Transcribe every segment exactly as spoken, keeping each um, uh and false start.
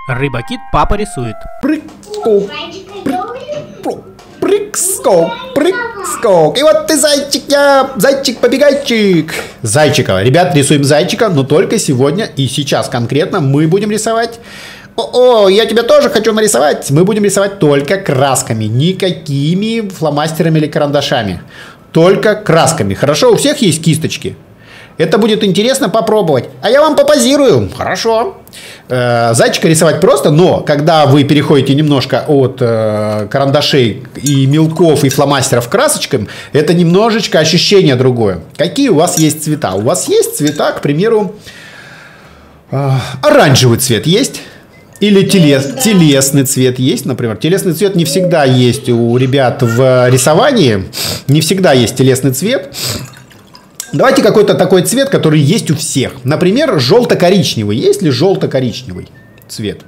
Рыбакит папа рисует. Прыг-скок, прыг, прыг-скок, прыг-скок. И вот ты зайчик, я зайчик-побегайчик. Зайчика. Ребят, рисуем зайчика, но только сегодня и сейчас конкретно мы будем рисовать. О-о, я тебя тоже хочу нарисовать. Мы будем рисовать только красками, никакими фломастерами или карандашами. Только красками. Хорошо, у всех есть кисточки? Это будет интересно попробовать. А я вам попозирую. Хорошо. Э, зайчика рисовать просто, но когда вы переходите немножко от э, карандашей и мелков и фломастеров к красочкам, это немножечко ощущение другое. Какие у вас есть цвета? У вас есть цвета, к примеру, э, оранжевый цвет есть? Или телес, телесный цвет есть, например. Телесный цвет не всегда есть у ребят в рисовании. Не всегда есть телесный цвет. Давайте какой-то такой цвет, который есть у всех. Например, желто-коричневый. Есть ли желто-коричневый цвет?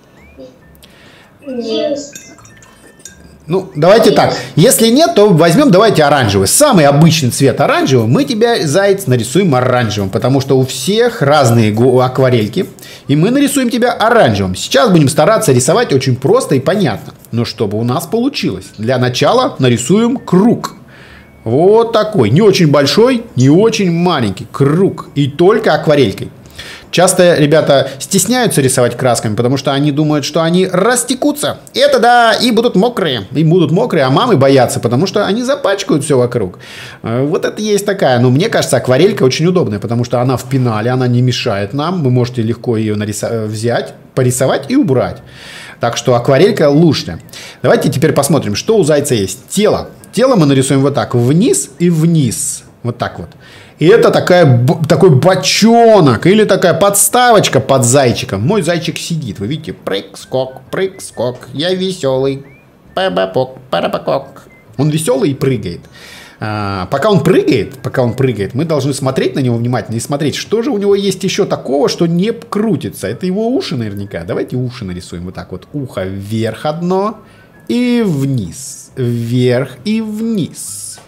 Есть. Ну, давайте так. Если нет, то возьмем, давайте оранжевый. Самый обычный цвет оранжевый. Мы тебя, заяц, нарисуем оранжевым. Потому что у всех разные акварельки. И мы нарисуем тебя оранжевым. Сейчас будем стараться рисовать очень просто и понятно. Но чтобы у нас получилось. Для начала нарисуем круг. Вот такой. Не очень большой, не очень маленький. Круг. И только акварелькой. Часто ребята стесняются рисовать красками, потому что они думают, что они растекутся. Это да, и будут мокрые. И будут мокрые, а мамы боятся, потому что они запачкают все вокруг. Вот это есть такая. Но мне кажется, акварелька очень удобная, потому что она в пенале, она не мешает нам. Вы можете легко ее нарисовать, взять, порисовать и убрать. Так что акварелька лучше. Давайте теперь посмотрим, что у зайца есть. Тело. Тело мы нарисуем вот так, вниз и вниз. Вот так вот. И это такая, такой бочонок или такая подставочка под зайчиком. Мой зайчик сидит, вы видите, прыг-скок, прыг-скок, я веселый, па-ба-пок, пара-па-кок. Он веселый и прыгает. А, пока он прыгает, пока он прыгает, мы должны смотреть на него внимательно и смотреть, что же у него есть еще такого, что не крутится. Это его уши наверняка. Давайте уши нарисуем вот так вот. Ухо вверх одно и вниз, вверх и вниз.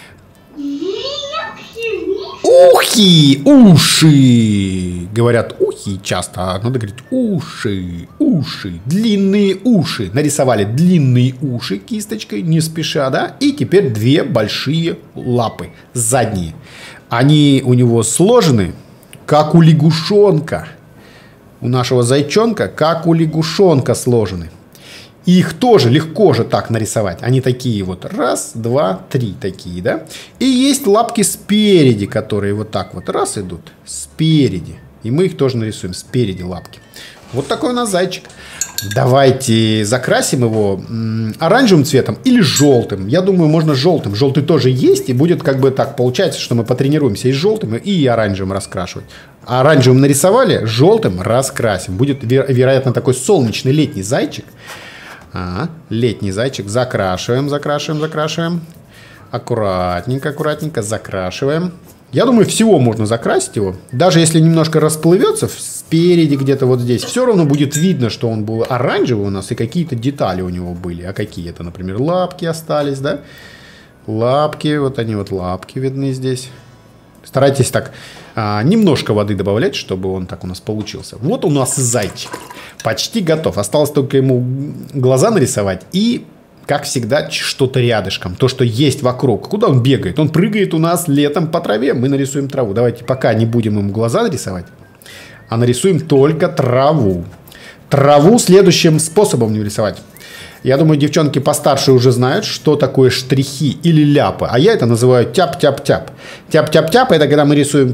Ухи, уши. Говорят ухи часто, надо говорить уши, уши, длинные уши. Нарисовали длинные уши кисточкой, не спеша, да? И теперь две большие лапы, задние. Они у него сложены, как у лягушонка. У нашего зайчонка, как у лягушонка сложены. И их тоже легко же так нарисовать. Они такие вот. Раз, два, три такие, да? И есть лапки спереди, которые вот так вот раз идут. Спереди. И мы их тоже нарисуем. Спереди лапки. Вот такой у нас зайчик. Давайте закрасим его оранжевым цветом или желтым. Я думаю, можно желтым. Желтый тоже есть. И будет как бы так получается, что мы потренируемся и желтым, и оранжевым раскрашивать. Оранжевым нарисовали, желтым раскрасим. Будет, вероятно, такой солнечный летний зайчик. А, летний зайчик. Закрашиваем, закрашиваем, закрашиваем. Аккуратненько, аккуратненько закрашиваем. Я думаю, всего можно закрасить его. Даже если немножко расплывется спереди где-то вот здесь, все равно будет видно, что он был оранжевый у нас и какие-то детали у него были. А какие это, например, лапки остались, да? Лапки, вот они вот лапки видны здесь. Старайтесь так а, немножко воды добавлять, чтобы он так у нас получился. Вот у нас зайчик. Почти готов. Осталось только ему глаза нарисовать и, как всегда, что-то рядышком. То, что есть вокруг. Куда он бегает? Он прыгает у нас летом по траве. Мы нарисуем траву. Давайте пока не будем ему глаза нарисовать, а нарисуем только траву. Траву следующим способом не рисовать. Я думаю, девчонки постарше уже знают, что такое штрихи или ляпы. А я это называю тяп-тяп-тяп. Тяп-тяп-тяп – это когда мы рисуем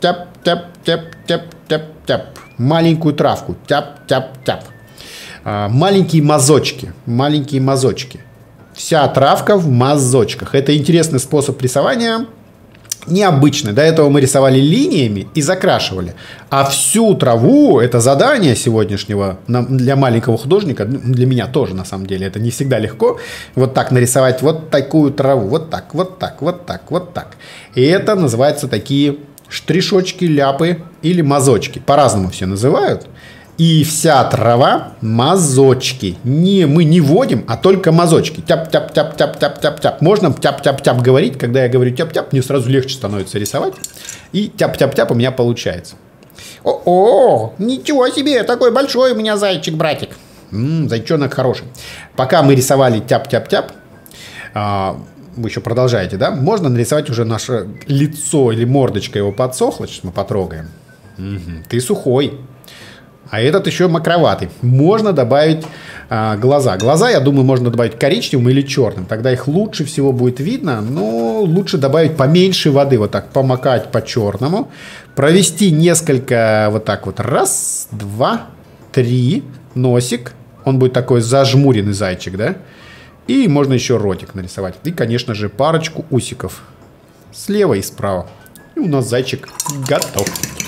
тяп-тяп-тяп-тяп-тяп-тяп-тяп. Маленькую травку. Тяп-тяп-тяп. А, маленькие мазочки. Маленькие мазочки. Вся травка в мазочках. Это интересный способ рисования. Необычный. До этого мы рисовали линиями и закрашивали. А всю траву, это задание сегодняшнего для маленького художника, для меня тоже на самом деле, это не всегда легко, вот так нарисовать вот такую траву, вот так, вот так, вот так, вот так. И это называется такие штришочки, ляпы или мазочки. По-разному все называют. И вся трава мазочки. Не, мы не вводим, а только мазочки. Тяп-тяп-тяп-тяп-тяп-тяп-тяп. Можно тяп-тяп-тяп говорить. Когда я говорю тяп-тяп, мне сразу легче становится рисовать. И тяп-тяп-тяп у меня получается. О-о, ничего себе, такой большой у меня зайчик-братик. М-м, зайчонок хороший. Пока мы рисовали тяп-тяп-тяп, а, вы еще продолжаете, да? Можно нарисовать уже наше лицо или мордочка его подсохла. Сейчас мы потрогаем. Угу. Ты сухой. А этот еще мокроватый. Можно добавить а, глаза. Глаза, я думаю, можно добавить коричневым или черным. Тогда их лучше всего будет видно. Но лучше добавить поменьше воды. Вот так помакать по черному. Провести несколько вот так вот. Раз, два, три. Носик. Он будет такой зажмуренный зайчик, да? И можно еще ротик нарисовать. И, конечно же, парочку усиков. Слева и справа. И у нас зайчик готов.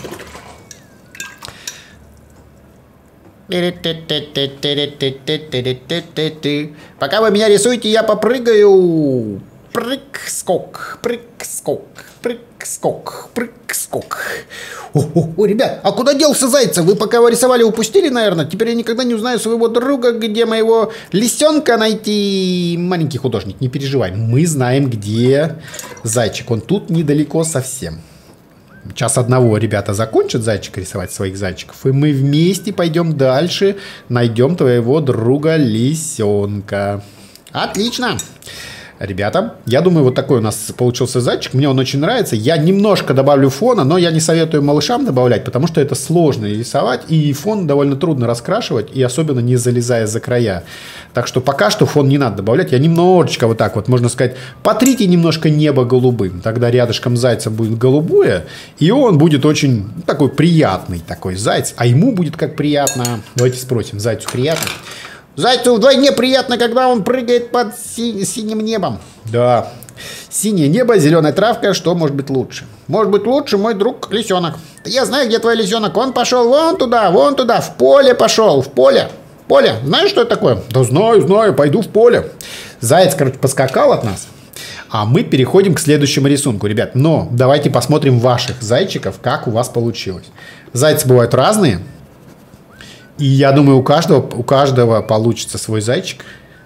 Пока вы меня рисуете, я попрыгаю. Прыг-скок, прыг-скок, прыг-скок, прыг-скок. О, ребят, а куда делся зайца? Вы пока его рисовали, упустили, наверное? Теперь я никогда не узнаю своего друга, где моего лисенка найти. Маленький художник, не переживай. Мы знаем, где зайчик. Он тут недалеко совсем. Час одного ребята закончат зайчика рисовать, своих зайчиков, и мы вместе пойдем дальше, найдем твоего друга лисенка. Отлично! Ребята, я думаю, вот такой у нас получился зайчик. Мне он очень нравится. Я немножко добавлю фона, но я не советую малышам добавлять, потому что это сложно рисовать, и фон довольно трудно раскрашивать, и особенно не залезая за края. Так что пока что фон не надо добавлять. Я немножечко вот так вот, можно сказать, потрите немножко небо голубым. Тогда рядышком зайца будет голубое, и он будет очень такой приятный такой заяц. А ему будет как приятно. Давайте спросим, зайцу приятно? Зайцу вдвойне приятно, когда он прыгает под си- синим небом. Да, синее небо, зеленая травка, что может быть лучше? Может быть лучше мой друг лисенок. Я знаю, где твой лисенок. Он пошел вон туда, вон туда, в поле пошел, в поле. Поле, знаешь, что это такое? Да знаю, знаю, пойду в поле. Заяц, короче, поскакал от нас. А мы переходим к следующему рисунку, ребят. Но давайте посмотрим ваших зайчиков, как у вас получилось. Зайцы бывают разные. И я думаю, у каждого, у каждого получится свой зайчик.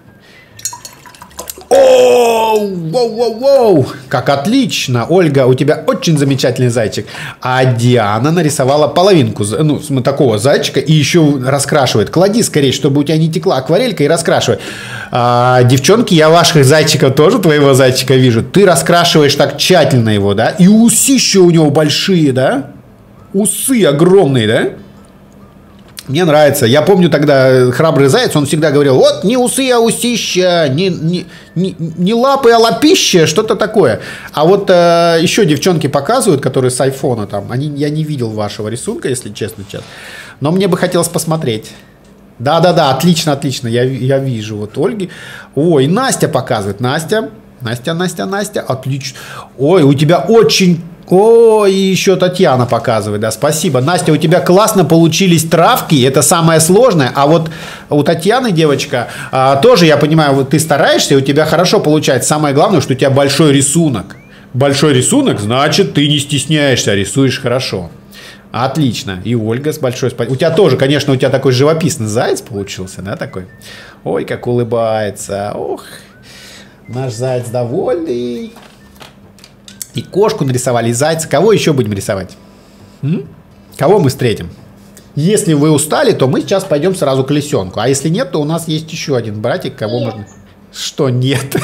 О, воу-воу-воу! Как отлично! Ольга, у тебя очень замечательный зайчик. А Диана нарисовала половинку ну, такого зайчика и еще раскрашивает. Клади скорее, чтобы у тебя не текла акварелька, и раскрашивай. А, девчонки, я ваших зайчиков тоже, твоего зайчика вижу. Ты раскрашиваешь так тщательно его, да? И усища у него большие, да? Усы огромные, да? Мне нравится. Я помню тогда храбрый заяц, он всегда говорил, вот не усы, а усища, не, не, не, не лапы, а лапища, что-то такое. А вот э, еще девчонки показывают, которые с айфона там, они, я не видел вашего рисунка, если честно, честно. Но мне бы хотелось посмотреть. Да-да-да, отлично, отлично, я, я вижу. Вот Ольги. Ой, Настя показывает. Настя, Настя, Настя, Настя, отлично. Ой, у тебя очень... О, и еще Татьяна показывает, да, спасибо. Настя, у тебя классно получились травки, это самое сложное. А вот у Татьяны, девочка, а, тоже, я понимаю, вот ты стараешься, у тебя хорошо получается. Самое главное, что у тебя большой рисунок. Большой рисунок, значит, ты не стесняешься, рисуешь хорошо. Отлично. И Ольга с большой спасибо. У тебя тоже, конечно, у тебя такой живописный заяц получился, да, такой? Ой, как улыбается. Ох, наш заяц довольный. И кошку нарисовали, и зайца. Кого еще будем рисовать? М? Кого мы встретим? Если вы устали, то мы сейчас пойдем сразу к лисенку. А если нет, то у нас есть еще один братик, кого нет. Можно... Что нет?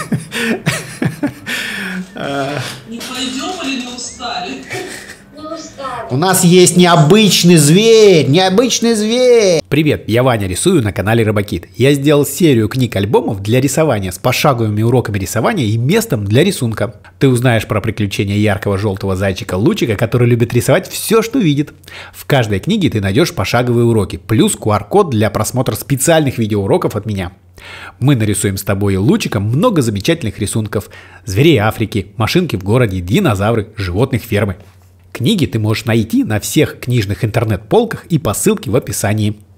Не пойдем или не устали? У нас есть необычный зверь, необычный зверь. Привет, я Ваня, рисую на канале Робокит. Я сделал серию книг-альбомов для рисования с пошаговыми уроками рисования и местом для рисунка. Ты узнаешь про приключения яркого желтого зайчика Лучика, который любит рисовать все, что видит. В каждой книге ты найдешь пошаговые уроки, плюс ку ар код для просмотра специальных видеоуроков от меня. Мы нарисуем с тобой и Лучиком много замечательных рисунков. Зверей Африки, машинки в городе, динозавры, животных фермы. Книги ты можешь найти на всех книжных интернет-полках и по ссылке в описании.